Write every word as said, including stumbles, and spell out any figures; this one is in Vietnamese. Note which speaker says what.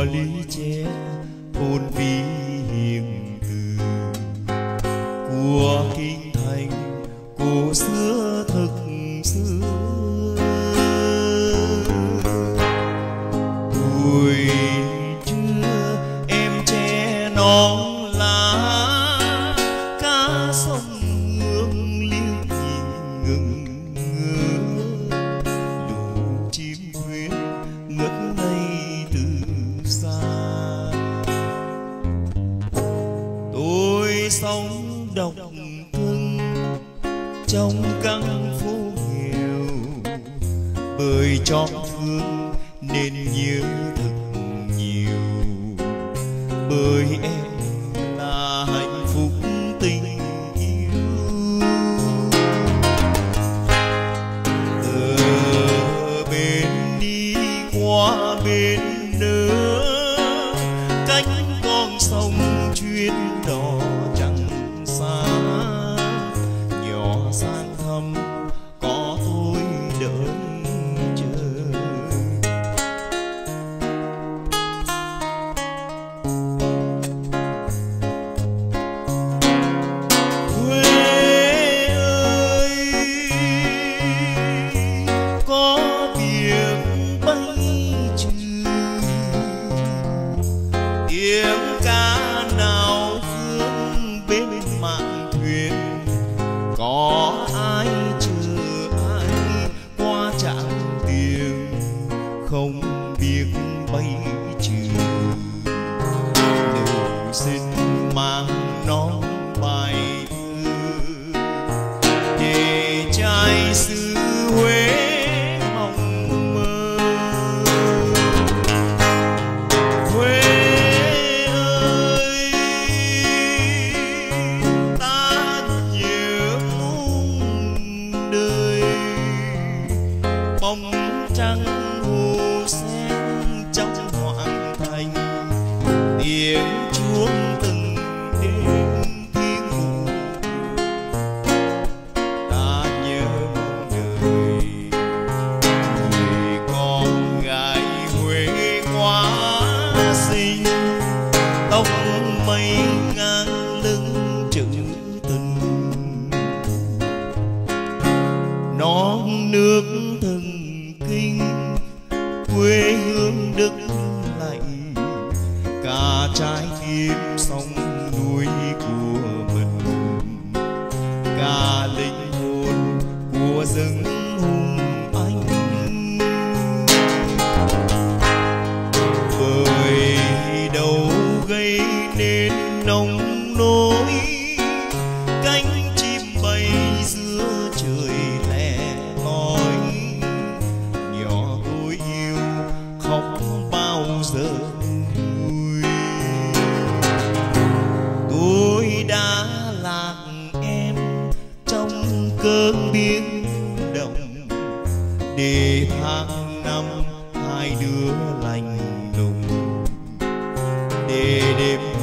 Speaker 1: mùa ly tre thôn vi hiền từ của kinh thành cổ xưa thực xưa. Tuổi trưa em che nón lá cá sông hương liêu nhìn ngừng ngỡ, lũ chim khuyên ngất ngây từ xa. Tôi sống độc thân trong căn phố nghèo, bởi chót thương nên nhớ thật nhiều, bởi em là hạnh phúc tình yêu. Ở bên đi qua bên nữa, cánh con sông chuyến đò chẳng xa, nhỏ sang thăm có tôi đợi chờ. Quê ơi, có việc bay trừ, tiếng ca nào phương bên mạn thuyền, có ai chờ ai qua trạm tiền, không biết bay trừ. Nữ xin mang non bài thơ để trai xứ Huế mong mơ. Huế ơi, ta nhớ muôn đời, bóng trăng hồ sen trong hoàng thành, tiếng chuông từng đêm thiên ngủ. Ta nhớ muôn đời người con gái Huế quá xinh, tóc mây ngang lưng trữ tình, non nước thần kinh quê hương đất lạnh, cả trái tim sông núi của mình, cả linh hồn của rừng hùng anh. Bởi đâu gây nên nông nỗi, cánh chim bay giữa trời lẻ loi, nhỏ tôi yêu không bao giờ nguôi. Tôi đã lạc em trong cơn biến động, để tháng năm hai đứa lành lùng, để đêm